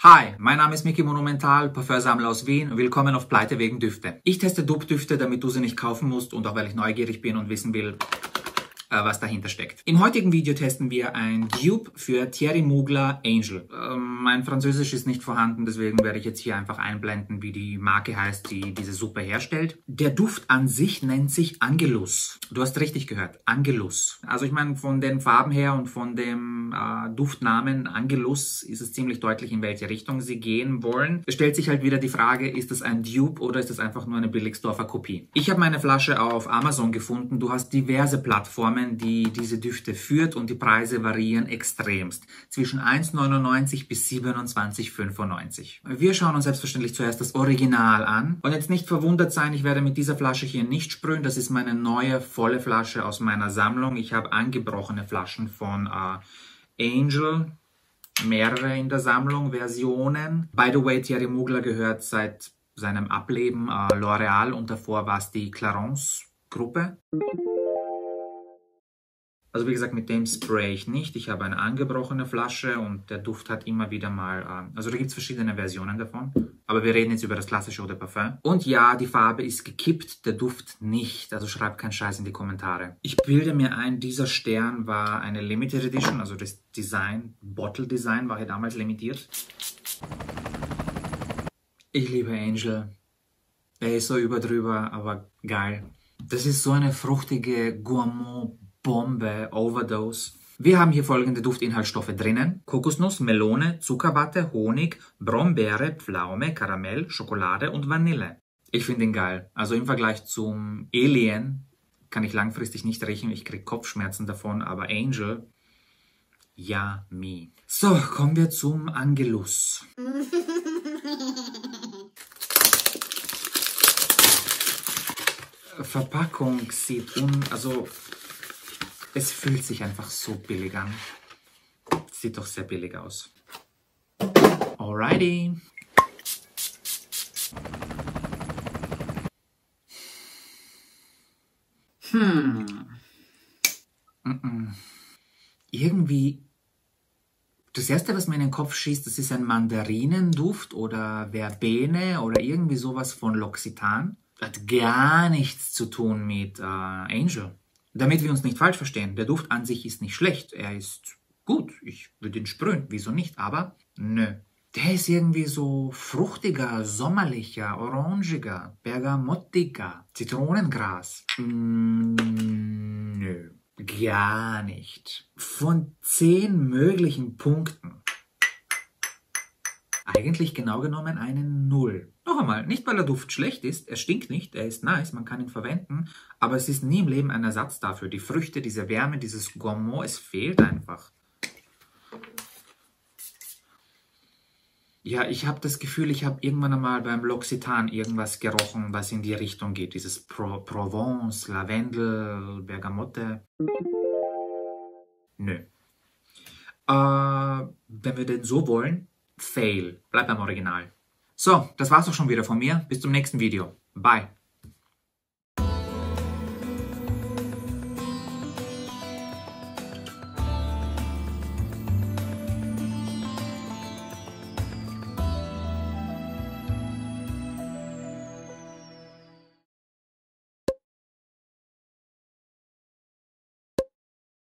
Hi, mein Name ist Mickey Monumental, Parfümsammler aus Wien. Willkommen auf Pleite wegen Düfte. Ich teste Dupe-Düfte, damit du sie nicht kaufen musst und auch weil ich neugierig bin und wissen will, was dahinter steckt. Im heutigen Video testen wir ein Dupe für Thierry Mugler Angel. Mein Französisch ist nicht vorhanden, deswegen werde ich jetzt hier einfach einblenden, wie die Marke heißt, die diese Suppe herstellt. Der Duft an sich nennt sich Angelus. Du hast richtig gehört, Angelus. Also ich meine, von den Farben her und von dem Duftnamen Angelus ist es ziemlich deutlich, in welche Richtung sie gehen wollen. Es stellt sich halt wieder die Frage, ist das ein Dupe oder ist das einfach nur eine Billigsdorfer Kopie? Ich habe meine Flasche auf Amazon gefunden. Du hast diverse Plattformen, die diese Düfte führt und die Preise variieren extremst. Zwischen 1,99 bis 27,95. Wir schauen uns selbstverständlich zuerst das Original an. Und jetzt nicht verwundert sein, ich werde mit dieser Flasche hier nicht sprühen. Das ist meine neue volle Flasche aus meiner Sammlung. Ich habe angebrochene Flaschen von Angel, mehrere in der Sammlung, Versionen. By the way, Thierry Mugler gehört seit seinem Ableben L'Oréal und davor war es die Clarins-Gruppe. Also wie gesagt, mit dem spray ich nicht. Ich habe eine angebrochene Flasche und der Duft hat immer wieder mal... also da gibt es verschiedene Versionen davon. Aber wir reden jetzt über das klassische Eau de Parfum. Und ja, die Farbe ist gekippt, der Duft nicht. Also schreibt keinen Scheiß in die Kommentare. Ich bilde mir ein, dieser Stern war eine Limited Edition. Also das Design, Bottle Design war hier damals limitiert. Ich liebe Angel. Er ist so überdrüber, aber geil. Das ist so eine fruchtige Gourmand Bombe, Overdose. Wir haben hier folgende Duftinhaltsstoffe drinnen. Kokosnuss, Melone, Zuckerwatte, Honig, Brombeere, Pflaume, Karamell, Schokolade und Vanille. Ich finde ihn geil. Also im Vergleich zum Alien kann ich langfristig nicht riechen. Ich kriege Kopfschmerzen davon, aber Angel, yummy. So, kommen wir zum Angelus. Verpackung sieht also es fühlt sich einfach so billig an. Sieht doch sehr billig aus. Alrighty. Irgendwie, das erste, was mir in den Kopf schießt, das ist ein Mandarinenduft oder Verbene oder irgendwie sowas von L'Occitane. Hat gar nichts zu tun mit Angel. Damit wir uns nicht falsch verstehen, der Duft an sich ist nicht schlecht, er ist gut, ich würde ihn sprühen, wieso nicht, aber nö. Der ist irgendwie so fruchtiger, sommerlicher, orangiger, bergamottiger, Zitronengras. Nö, gar nicht. Von 10 möglichen Punkten eigentlich genau genommen eine 0. Noch einmal, nicht weil der Duft schlecht ist, er stinkt nicht, er ist nice, man kann ihn verwenden, aber es ist nie im Leben ein Ersatz dafür. Die Früchte, diese Wärme, dieses Gourmand, es fehlt einfach. Ja, ich habe das Gefühl, ich habe irgendwann einmal beim L'Occitane irgendwas gerochen, was in die Richtung geht. Dieses Provence, Lavendel, Bergamotte. Nö. Wenn wir denn so wollen, Fail. Bleibt beim Original. So, das war's auch schon wieder von mir. Bis zum nächsten Video. Bye.